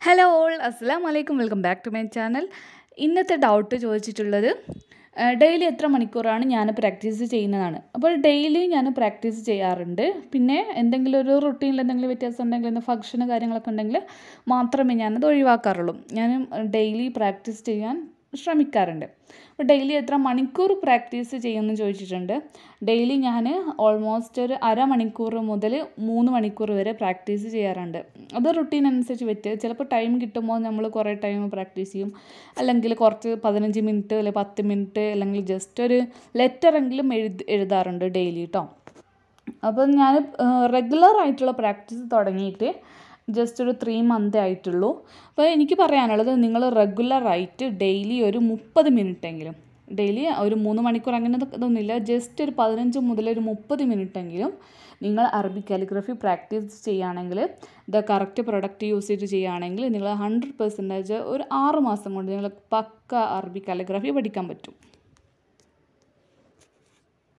Hello all അസ്സലാമു അലൈക്കും welcome back to my channel. ഇന്നത്തെ ഡൗട്ട് ചോദിച്ചിട്ടുള്ളത് ഡെയിലി എത്ര മണിക്കൂറാണ് ഞാൻ പ്രാക്ടീസ് ചെയ്യുന്നതാണ്. അപ്പോൾ ഡെയിലി ഞാൻ പ്രാക്ടീസ് ചെയ്യാറുണ്ട്. പിന്നെ എന്തെങ്കിലും ഒരു റുട്ടീനിൽ എന്തെങ്കിലും വ്യത്യാസം ഉണ്ടെങ്കിൽ എന്തെങ്കിലും ഫംഗ്ഷന് കാര്യങ്ങളൊക്കെ ഉണ്ടെങ്കിൽ മാത്രമേ ഞാനത് ഒഴിവാക്കാറുള്ളൂ. ഞാൻ ഡെയിലി പ്രാക്ടീസ് ചെയ്യാൻ ശ്രമിക്കാറുണ്ട്. അപ്പോൾ ഡെയിലി എത്ര മണിക്കൂർ പ്രാക്ടീസ് ചെയ്യുമെന്ന് ചോദിച്ചിട്ടുണ്ട്. ഡെയിലി ഞാൻ ഓൾമോസ്റ്റ് ഒരു അരമണിക്കൂർ മുതൽ 3 മണിക്കൂർ വരെ പ്രാക്ടീസ് ചെയ്യാറുണ്ട്. അത് റുട്ടീൻ അനുസരിച്ച് ചിലപ്പോൾ ടൈം കിട്ടുമ്പോൾ നമ്മൾ കുറേ ടൈം പ്രാക്ടീസ് ചെയ്യും, അല്ലെങ്കിൽ കുറച്ച് 15 മിനിറ്റ് അല്ലെങ്കിൽ 10 മിനിറ്റ് അല്ലെങ്കിൽ ജസ്റ്റ് ഒരു ലെറ്ററെങ്കിലും എഴുതാറുണ്ട് ഡെയിലി കേട്ടോ. അപ്പം ഞാൻ റെഗുലർ ആയിട്ടുള്ള പ്രാക്ടീസ് തുടങ്ങിയിട്ട് ജസ്റ്റ് ഒരു 3 മന്ത് ആയിട്ടുള്ളൂ. അപ്പോൾ എനിക്ക് പറയാനുള്ളത്, നിങ്ങൾ റെഗുലറായിട്ട് ഡെയിലി ഒരു 30 മിനിറ്റെങ്കിലും, ഡെയിലി ഒരു 3 മണിക്കൂർ അങ്ങനെ ഇതൊന്നുമില്ല, ജസ്റ്റ് ഒരു 15 മുതൽ ഒരു 30 മിനിറ്റെങ്കിലും നിങ്ങൾ അറബിക് കാലിഗ്രഫി പ്രാക്ടീസ് ചെയ്യുകയാണെങ്കിൽ, കറക്റ്റ് പ്രൊഡക്റ്റ് യൂസ് ചെയ്ത് ചെയ്യുകയാണെങ്കിൽ നിങ്ങൾ 100% ഒരു 6 മാസം കൊണ്ട് നിങ്ങൾ പക്ക അറബിക് കാലിഗ്രഫി പഠിക്കാൻ പറ്റും.